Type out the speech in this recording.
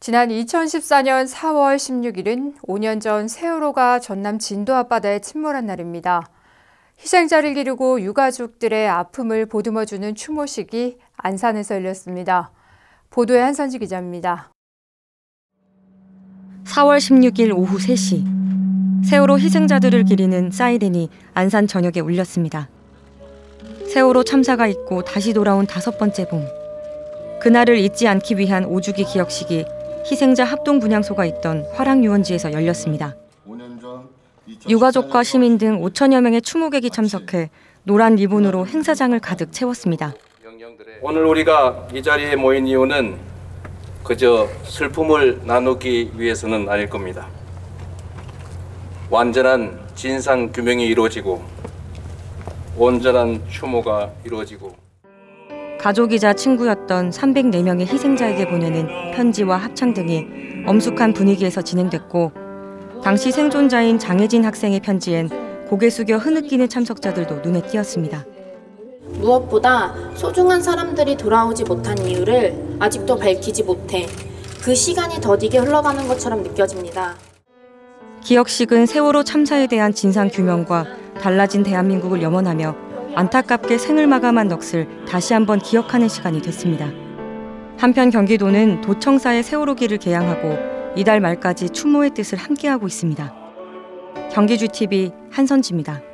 지난 2014년 4월 16일은 5년 전 세월호가 전남 진도 앞바다에 침몰한 날입니다. 희생자를 기리고 유가족들의 아픔을 보듬어주는 추모식이 안산에서 열렸습니다. 보도에 한선지 기자입니다. 4월 16일 오후 3시, 세월호 희생자들을 기리는 사이렌이 안산 전역에 울렸습니다. 세월호 참사가 있고 다시 돌아온 5번째 봄. 그날을 잊지 않기 위한 5주기 기억식이 희생자 합동분향소가 있던 화랑유원지에서 열렸습니다. 유가족과 시민 등 5천여 명의 추모객이 참석해 노란 리본으로 행사장을 가득 채웠습니다. 오늘 우리가 이 자리에 모인 이유는 그저 슬픔을 나누기 위해서는 아닐 겁니다. 완전한 진상 규명이 이루어지고 온전한 추모가 이루어지고 가족이자 친구였던 304명의 희생자에게 보내는 편지와 합창 등이 엄숙한 분위기에서 진행됐고, 당시 생존자인 장혜진 학생의 편지엔 고개 숙여 흐느끼는 참석자들도 눈에 띄었습니다. 무엇보다 소중한 사람들이 돌아오지 못한 이유를 아직도 밝히지 못해 그 시간이 더디게 흘러가는 것처럼 느껴집니다. 기억식은 세월호 참사에 대한 진상규명과 달라진 대한민국을 염원하며 안타깝게 생을 마감한 넋을 다시 한번 기억하는 시간이 됐습니다. 한편 경기도는 도청사의 세월호기를 개양하고 이달 말까지 추모의 뜻을 함께하고 있습니다. 경기주TV 한선지입니다.